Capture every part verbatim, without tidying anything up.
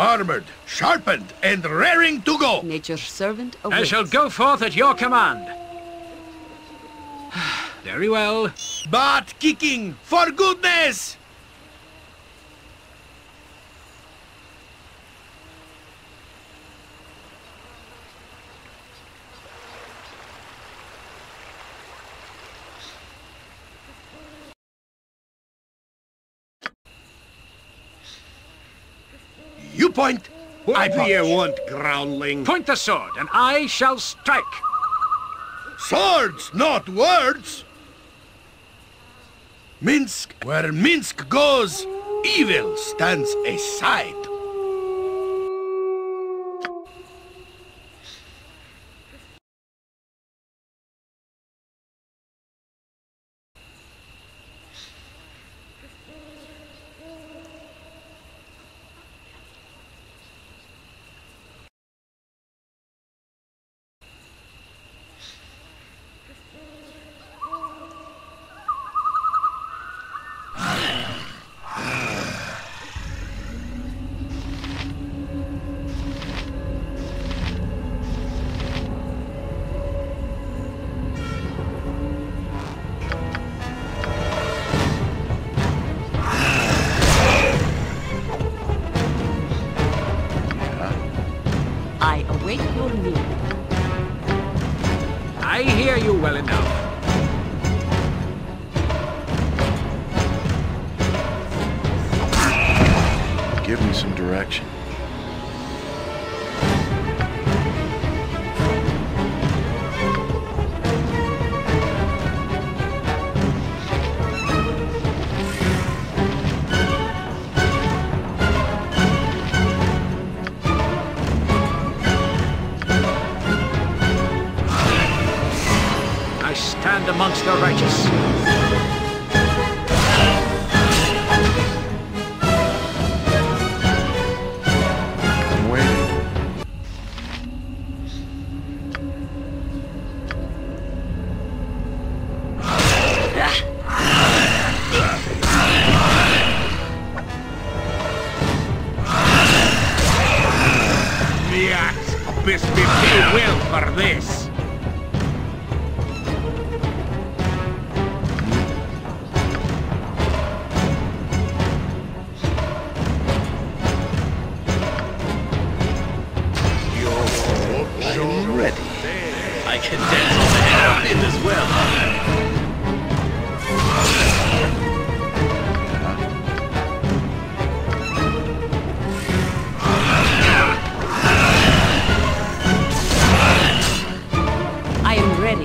armored, sharpened, and raring to go. Nature's servant I awaits. shall go forth at your command. Very well. Butt kicking, for goodness! You point. What I do punch. you want, groundling? Point the sword, and I shall strike. Swords, not words! Minsk, where Minsk goes, evil stands aside. I await your need. I hear you well enough. Give me some direction. I stand amongst the righteous. I'm waiting. Yes, best be too well for this. I'm ready. I can dance on the head in as well. I am ready.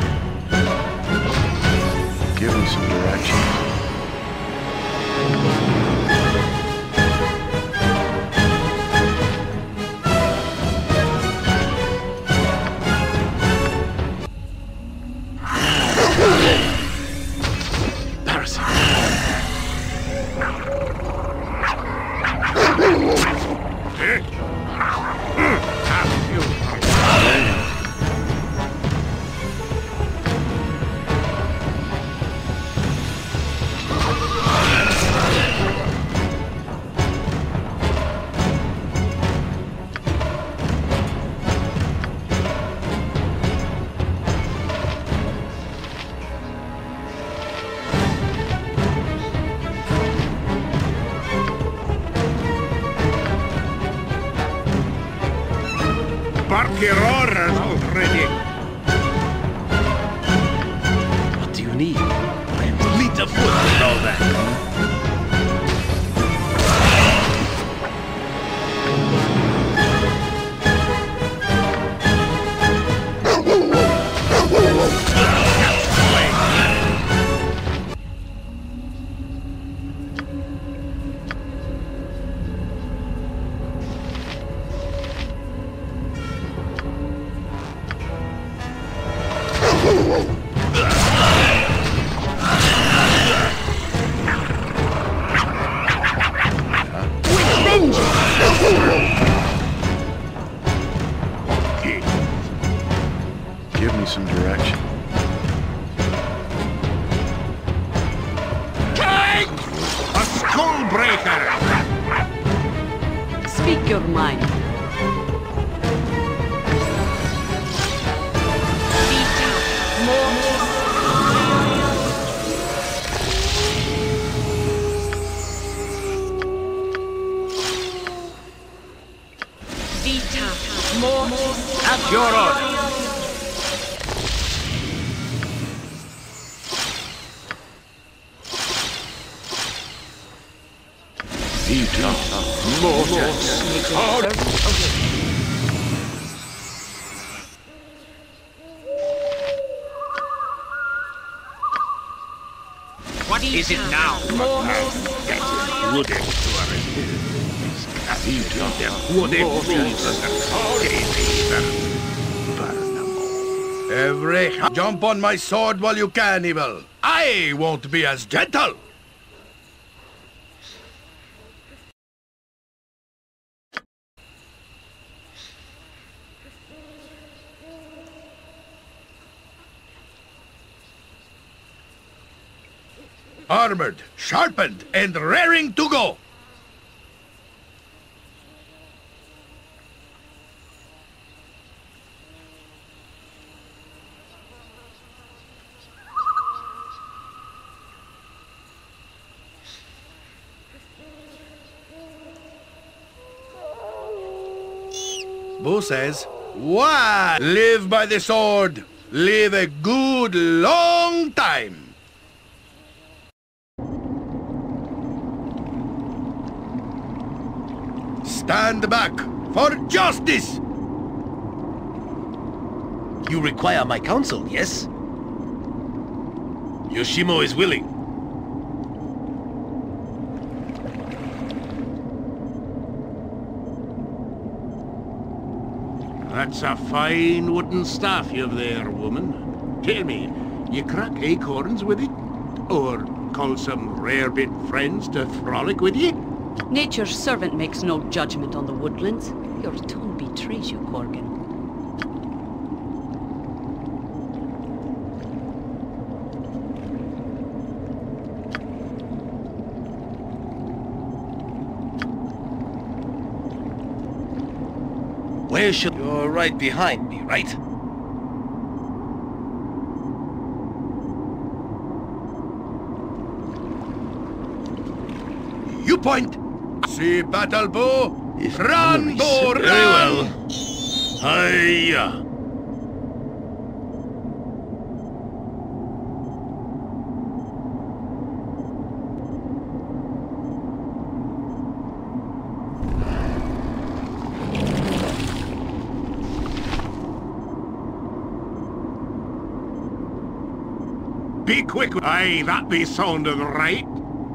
Give me some direction. Bark your orders already. What do you need? I am fleet of foot and all that. Give me some direction. King! A skull breaker! Speak your mind. Vita mortis. Vita mortis. At your order. Vita mortis. Make your servant obey. What is it now? Would it Vita Would it please Every h- jump on my sword while you can, Evil. I won't be as gentle. Armored, sharpened, and raring to go. Boo says, "Why? Live by the sword. Live a good long time." Stand back for justice! You require my counsel, yes? Yoshimo is willing. That's a fine wooden staff you've there, woman. Tell me, you crack acorns with it? Or call some rare-bit friends to frolic with ye? Nature's servant makes no judgment on the woodlands. Your tone betrays you, Corgan. Where should... You're right behind me, right? You point. See battle bow. If Run, enemies- bow, Very run! well. Hiya! Be quick. Aye, that be sounding right.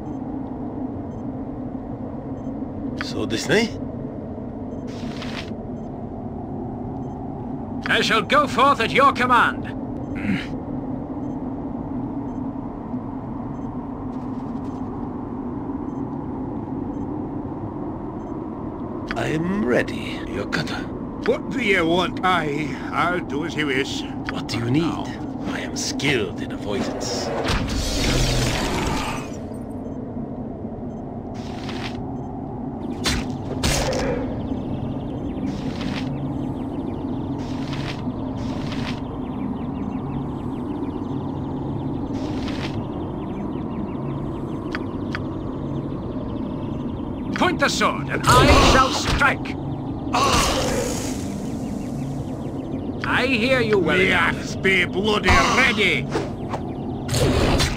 So this night? I shall go forth at your command. I am ready, Yokata. What do you want? Aye, I'll do as you wish. What do you need? I am skilled in avoidance. Point the sword, and I shall strike. I hear you, well The enough. axe be bloody ready.